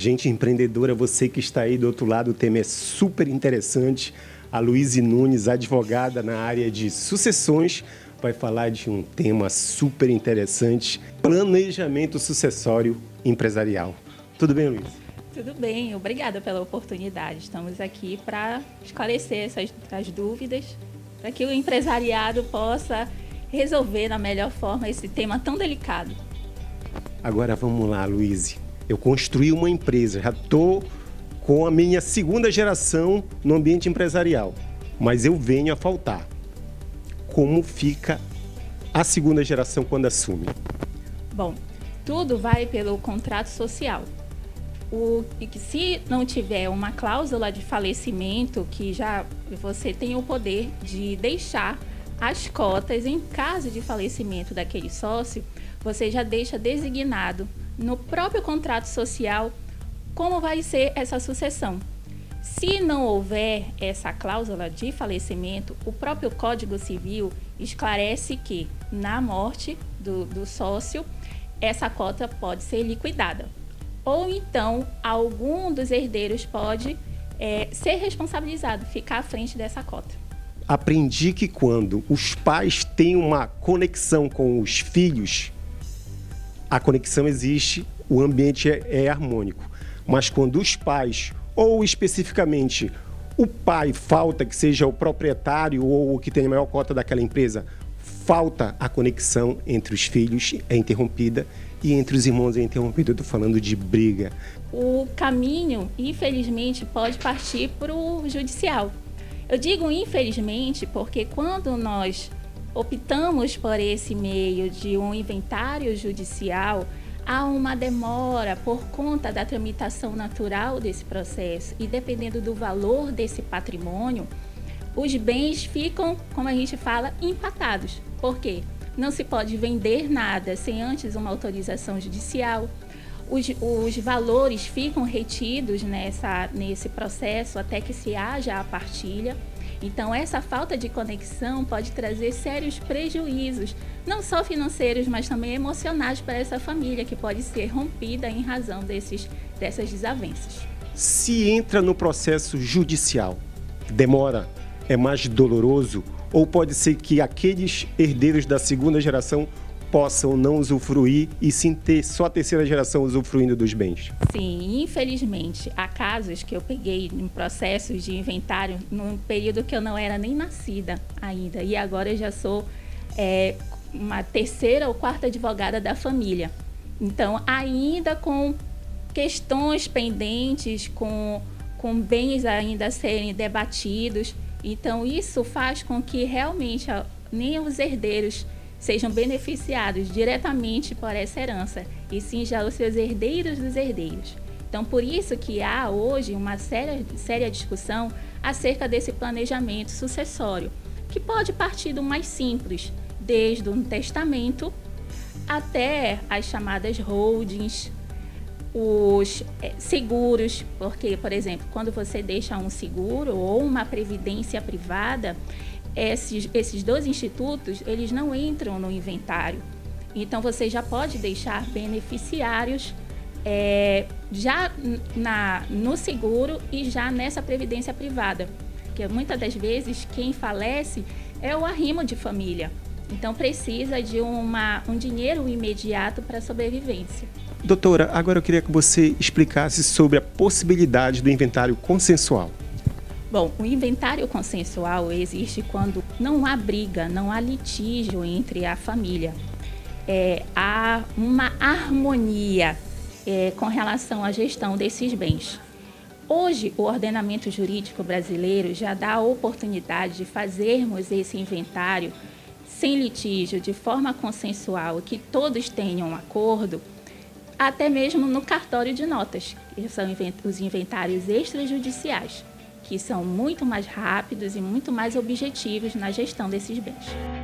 Gente empreendedora, você que está aí do outro lado, o tema é super interessante. A Luíse Nunes, advogada na área de sucessões, vai falar de um tema super interessante, planejamento sucessório empresarial. Tudo bem, Luíse? Tudo bem, obrigada pela oportunidade. Estamos aqui para esclarecer as dúvidas, para que o empresariado possa resolver da melhor forma esse tema tão delicado. Agora vamos lá, Luíse. Eu construí uma empresa, já estou com a minha segunda geração no ambiente empresarial, mas eu venho a faltar. Como fica a segunda geração quando assume? Bom, tudo vai pelo contrato social. Se não tiver uma cláusula de falecimento, que já você tem o poder de deixar as cotas em caso de falecimento daquele sócio, você já deixa designado no próprio contrato social como vai ser essa sucessão. Se não houver essa cláusula de falecimento, o próprio Código Civil esclarece que, na morte do sócio, essa cota pode ser liquidada. Ou então, algum dos herdeiros pode ser responsabilizado, ficar à frente dessa cota. Aprendi que quando os pais têm uma conexão com os filhos, a conexão existe, o ambiente é harmônico. Mas quando os pais, ou especificamente o pai falta, que seja o proprietário ou o que tem a maior cota daquela empresa, falta a conexão entre os filhos, é interrompida, e entre os irmãos é interrompida. Eu estou falando de briga. O caminho, infelizmente, pode partir para o judicial. Eu digo infelizmente porque quando nós optamos por esse meio de um inventário judicial, há uma demora por conta da tramitação natural desse processo e dependendo do valor desse patrimônio, os bens ficam, como a gente fala, empatados. Por quê? Não se pode vender nada sem antes uma autorização judicial. Os valores ficam retidos nesse processo até que se haja a partilha. Então, essa falta de conexão pode trazer sérios prejuízos, não só financeiros, mas também emocionais para essa família, que pode ser rompida em razão dessas desavenças. Se entra no processo judicial, demora, é mais doloroso, ou pode ser que aqueles herdeiros da segunda geração possam não usufruir e sim ter só a terceira geração usufruindo dos bens? Sim, infelizmente, há casos que eu peguei em processos de inventário num período que eu não era nem nascida ainda, e agora eu já sou uma terceira ou quarta advogada da família. Então, ainda com questões pendentes, com bens ainda a serem debatidos, então isso faz com que realmente nem os herdeiros sejam beneficiados diretamente por essa herança, e sim já os seus herdeiros dos herdeiros. Então, por isso que há hoje uma séria discussão acerca desse planejamento sucessório, que pode partir do mais simples, desde um testamento até as chamadas holdings, os seguros, porque, por exemplo, quando você deixa um seguro ou uma previdência privada, esses dois institutos, eles não entram no inventário. Então, você já pode deixar beneficiários já no seguro e já nessa previdência privada. Porque muitas das vezes quem falece é o arrimo de família. Então, precisa de um dinheiro imediato para a sobrevivência. Doutora, agora eu queria que você explicasse sobre a possibilidade do inventário consensual. Bom, o inventário consensual existe quando não há briga, não há litígio entre a família. Há uma harmonia com relação à gestão desses bens. Hoje, o ordenamento jurídico brasileiro já dá a oportunidade de fazermos esse inventário sem litígio, de forma consensual, que todos tenham um acordo, até mesmo no cartório de notas, que são os inventários extrajudiciais, que são muito mais rápidos e muito mais objetivos na gestão desses bens.